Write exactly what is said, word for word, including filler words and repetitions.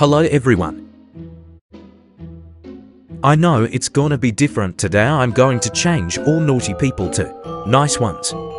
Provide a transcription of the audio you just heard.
Hello everyone. I know it's gonna be different today. I'm going to change all naughty people to nice ones.